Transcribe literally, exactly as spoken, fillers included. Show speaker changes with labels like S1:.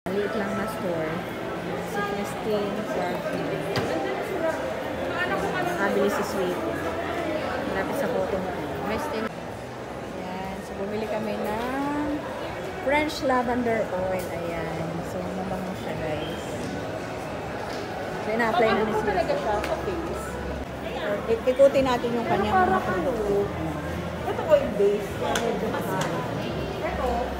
S1: Maliit lang na store. Si Christine, Parfum. Nakabili si Sweet. Malapit sa cotton. Christine. Ayan. So, bumili kami ng French lavender oil. Ayan. So, mabango siya, guys. So, ina-apply na ni Sweet.
S2: Talaga siya sa face.
S1: Ikutin natin yung kanyang mga produkto.
S2: Ito oil base. Medyo mahal. Ito,